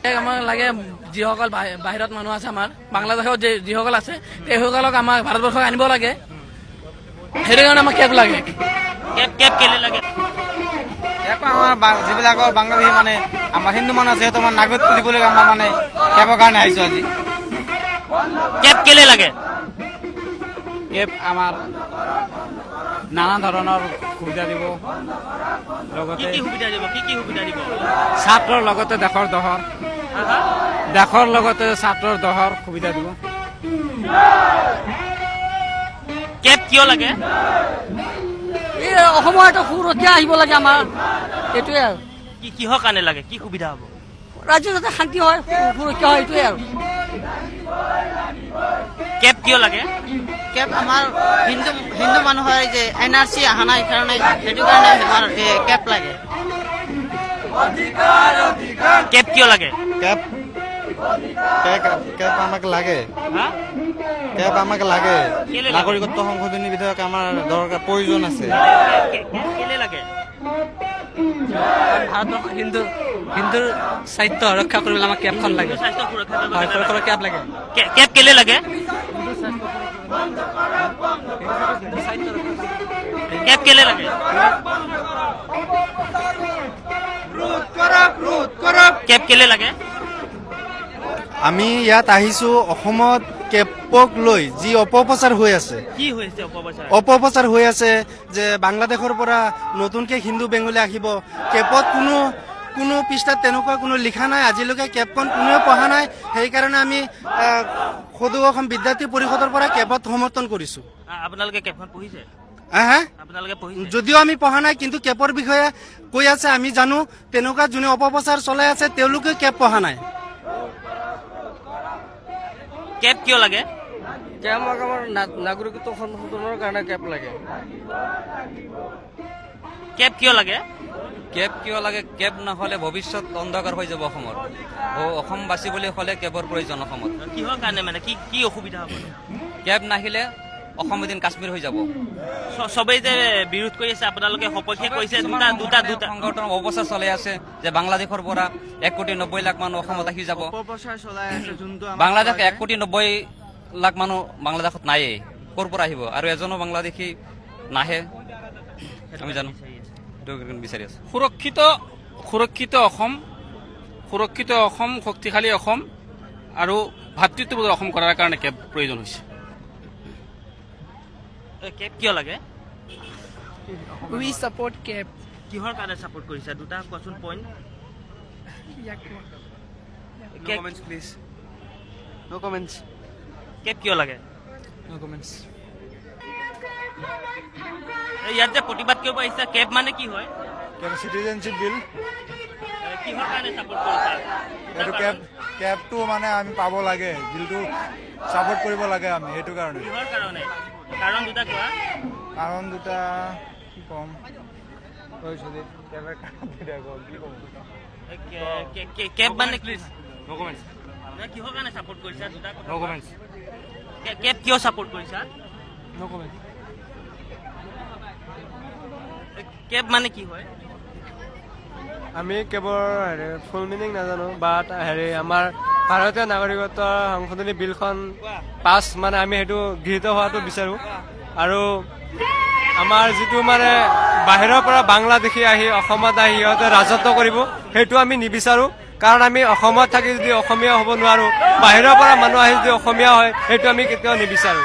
বিশেষ আমাৰ লাগে যিসকল বাহিৰত মানুহ আছে আমাৰ বাংলাদেশত যিসকল আছে তেওঁলোকক আমাৰ ভাৰতবৰ্ষক আনিব লাগে সেইটো কাৰণে আমাক কেব লাগে কেব কেলে লাগে আমাৰ যিবিলাকৰ বাংলাদেশী মানে আমাৰ হিন্দু মানুহ আছে সিহঁতৰ নাগৰিক দিবলৈ আমাৰ মানে কেবৰ কাৰণে আহিছোঁ আজি কেব কেলে লাগে কেব আমাৰ নানা ধৰণৰ সুবিধা দিব লগতে কি সুবিধা দিব ছাত্ৰৰ লগতে দেশৰ লগতে ছাত্ৰৰ দহৰ সুবিধা দিব কেব কিয় লাগে এই অসমৰ এটা সুৰক্ষা আহিব লাগে আমাৰ এইটোৱে আৰু কিহৰ কাৰণে লাগে কি সুবিধা হ'ব ৰাজ্যত যাতে শান্তি হয় সুৰক্ষা হয় এইটোৱে আৰু কেব কিয় লাগে কেব আমাৰ হিন্দু মানুহৰ যে NRC অহা নাই কাৰণে সেইটো কাৰণে আমাৰ কেব লাগে কেব কিয় লাগে কেব আমাক লাগে কেব আমাক লাগে নাগৰিকত্ব সংশোধনী বিধেয়ক আমাৰ দৰকাৰ প্ৰয়োজন আছে কেলে লাগে ভাৰতবৰ্ষৰ হিন্দুৰ স্বাস্থ্য ৰক্ষা কৰিবলৈ আমাক কেবখন লাগে কেব লাগে কেব কেলে লাগে কেব কেলে লাগে কেব কেলে লাগে আমি ইয়াত আহিছো অসমত কেবক লৈ যি অপপ্ৰচাৰ হৈ আছে কি হৈছে অপপ্ৰচাৰ হৈ আছে যে বাংলাদেশৰ পৰা নতুনকে হিন্দু বেংগলী আহিব কেবত কোনো পৃষ্ঠাত তেনেকুৱা কোনো লিখা নাই আজিলৈকে কেবখন কোনেও পঢ়া নাই সেইকাৰণে আমি সদৌ অসম বিদ্যাৰ্থী পৰিষদৰ পৰা কেবত সমৰ্থন কৰিছো আপোনালোকে কেবখন পঢ়িছে যদিও আমি পঢ়া নাই কিন্তু কেবৰ বিষয়ে কৈ আছে আমি জানো তেনেকুৱা যোনে অপপ্ৰচাৰ চলাই আছে তেওঁলোকে কেব পঢ়া নাই কেব কিয় লাগে কেব আমাৰ নাগৰিকত্ব সংশোধনৰ কাৰণে কেব লাগে কেব কিয় লাগে কেব নহলে ভৱিষ্যত অন্ধকাৰ হৈ যাব অসমৰ অসম বাচিবলৈ হলে কেবৰ প্ৰয়োজন অসমত কিহৰ কাৰণে মানে কি অসুবিধা হ'ব কেব নাহিলে অসম এদিন কাশ্মীৰ হৈ যাব সবেই যে বিৰোধ কৰি আছে আপোনালোকে সপক্ষে কৈছে দুটা সংগঠন অপপ্ৰচাৰ চলাই আছে যে বাংলাদেশৰ পৰা 1,90,00,000 মানুহ অসমত আহি যাব বাংলাদেশ 1,90,00,000 মানুহ বাংলাদেশত নায়েই ক'ৰ পৰা আহিব আৰু এজনো বাংলাদেশী নাহে আমি জানো বিচাৰি আছো সুৰক্ষিত অসম শক্তিশালী অসম আৰু ভাতৃত্ববোধ অসম কৰাৰ কাৰণে কেব প্ৰয়োজন হৈছে কেব কিয় লাগে উই সাপোর্ট কেব কিহৰ কাৰণে সাপোর্ট কৰিছা দুটা কোৱাচোন point No comments, please. No comments. CAB কিয় লাগে No comments. ইয়াত যে প্ৰতিবাদ কৰিব আহিছা কেব মানে কি হয় Citizenship bill. কিহৰ কাৰণে সাপোর্ট কৰিছা এইটো কেবটো মানে আমি পাব লাগে বিলটো সাপোর্ট কৰিব লাগে আমি সেইটো কাৰণে কিহৰ কাৰণে কাৰণ দুটা কোৱা কাৰণ দুটা কি কম কৈছলি কেবৰ কি কম কেব মানে প্লিজ নো কমেন্টস কিহৰ কাৰণে সাপোর্ট কৰিছা দুটা কথা নো কমেন্টস কেব কিয় সাপোর্ট কৰিছা নো কমেন্টস কেব মানে কি হয় আমি কেবৰ ফুল মিনিং নাজানো বাট আমাৰ ভাৰতীয় নাগৰিকত্ব সংশোধনী বিলখন পাছ মানে আমি সেইটো গৃহীত হোৱাটো বিচাৰো আৰু আমাৰ যিটো মানে বাহিৰৰ পৰা বাংলাদেশী আহি অসমত আহি সিহঁতে ৰাজত্ব কৰিব সেইটো আমি নিবিচাৰো কাৰণ আমি অসমত থাকি যদি অসমীয়া হ'ব নোৱাৰো বাহিৰৰ পৰা মানুহ আহি যদি অসমীয়া হয় সেইটো আমি কেতিয়াও নিবিচাৰো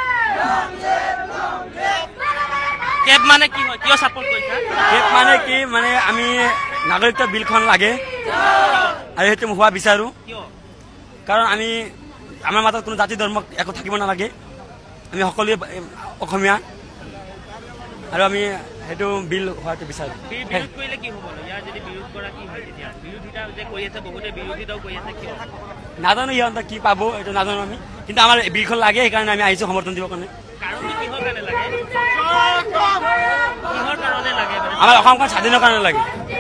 কেব মানে কি হয় কিয় সাপোর্ট কৰিছা কেব মানে কি মানে আমি নাগৰিকত্ব বিলখন লাগে আৰু সেইটো হোৱা বিচাৰো কাৰণ আমি আমাৰ মাজত কোনো জাতি ধৰ্ম একো থাকিব নালাগে আমি সকলোৱে অসমীয়া আৰু আমি সেইটো বিল হোৱাটো বিচাৰো বিৰোধ কৰিলে কি হ'ব ইয়াৰ যদি বিৰোধ কৰা কি হয় তেতিয়া বিৰোধিতা যে কৰি আছে বহুতে বিৰোধিতাও কৰি আছে কিয় নাজানো সিহঁতে কি পাব এইটো নাজানো আমি কিন্তু আমাৰ বিলখন লাগে সেইকাৰণে আমি আহিছো সমৰ্থন দিবৰ কাৰণে কাৰণটো কিহৰ কাৰণে লাগে কিহৰ কাৰণে লাগে আমাৰ অসমখন স্বাধীনৰ কাৰণে লাগে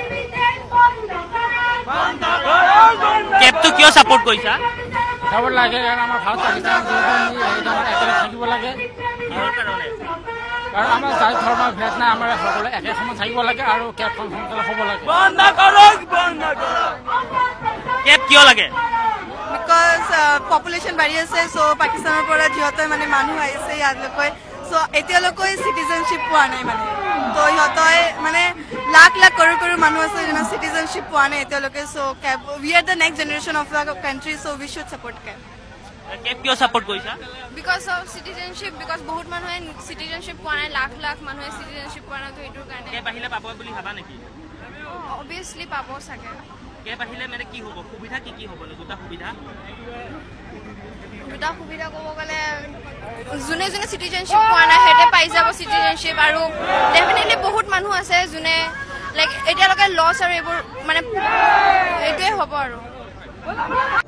কেবটো কিয় সাপোর্ট কৰিছা সাপোর্ট লাগে কাৰণ আমাৰ ভাৰত পাকিস্তান একেলগে থাকিব লাগে কিহৰ কাৰণে কাৰণ আমাৰ জাতি ধৰ্ম ভেদ নাই আমাৰ সকলোৱে একে সমান থাকিব লাগে আৰু কেবখন সোনকালে হ'ব লাগে কেব কিয় লাগে বিকজ পপুলেশ্যন বাঢ়ি আছে চ' পাকিস্তানৰ পৰা যিহঁতে মানে মানুহ আহিছে ইয়ালৈকে চ' এতিয়ালৈকে চিটিজেনশ্বিপ পোৱা নাই মানে ত' সিহঁতে মানে লাখ লাখ কৰোৰ মানুহ আছে যোনে চিটিজেনশ্বিপ পোৱা নাই এতিয়ালৈকে so' CAB we are the next generation of the country so' we should support CAB CAB কিয় ছাপৰ্ট কৰিছা বিকজ অফ চিটিজেনশ্বিপ বিকজ বহুত মানুহে চিটিজেনশ্বিপ পোৱা নাই লাখ লাখ মানুহে চিটিজেনশ্বিপ পোৱা নাই তো এইটোৰ কাৰণে কেব আহিলে পাব বুলি ভাবা নেকি অবভিয়াছলি পাব চাগে কেব আহিলে মানে কি হ'ব সুবিধা কি হ'ব দুটা সুবিধা ক'ব গ'লে যোনে যোনে চিটিজেনশ্বিপ পোৱা নাই সিহঁতে পাই যাব চিটিজেনশ্বিপ আৰু ডেফিনেটলি বহুত মানুহ আছে যোনে লাইক এতিয়ালৈকে লছ আৰু এইবোৰ মানে এইটোৱে হ'ব আৰু